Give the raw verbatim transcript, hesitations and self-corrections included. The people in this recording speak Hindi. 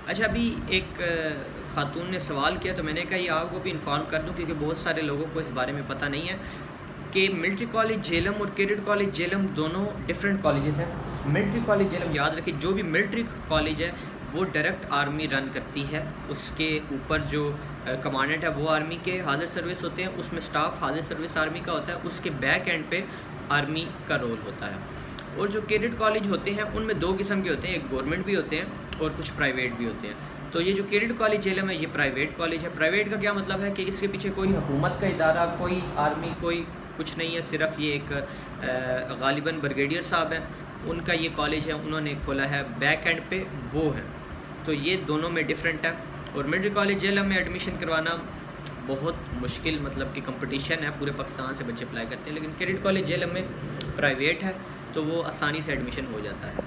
अच्छा, अभी एक खातून ने सवाल किया तो मैंने कहा ये आपको भी इन्फॉर्म कर दूं, क्योंकि बहुत सारे लोगों को इस बारे में पता नहीं है कि मिलिट्री कॉलेज झेलम और कैडेट कॉलेज झेलम दोनों डिफरेंट कॉलेजेस हैं। मिलिट्री कॉलेज झेलम, याद रखिए, जो भी मिलिट्री कॉलेज है वो डायरेक्ट आर्मी रन करती है। उसके ऊपर जो कमांडेंट है वो आर्मी के हाजिर सर्विस होते हैं, उसमें स्टाफ हाजिर सर्विस आर्मी का होता है, उसके बैक एंड पे आर्मी का रोल होता है। और जो कैडेट कॉलेज होते हैं उनमें दो किस्म के होते हैं, एक गवर्नमेंट भी होते हैं और कुछ प्राइवेट भी होते हैं। तो ये जो कैडेट कॉलेज झेलम है ये प्राइवेट कॉलेज है। प्राइवेट का क्या मतलब है कि इसके पीछे कोई हुकूमत का इदारा, कोई आर्मी, कोई कुछ नहीं है, सिर्फ ये एक गालिबन ब्रिगेडियर साहब हैं, उनका ये कॉलेज है, उन्होंने खोला है, बैक एंड पे वो है। तो ये दोनों में डिफरेंट है। और मिलिट्री कॉलेज झेलम में एडमिशन करवाना बहुत मुश्किल, मतलब कि कंपटीशन है, पूरे पाकिस्तान से बच्चे अप्लाई करते हैं। लेकिन कैडेट कॉलेज झेलम में प्राइवेट है तो वो आसानी से एडमिशन हो जाता है।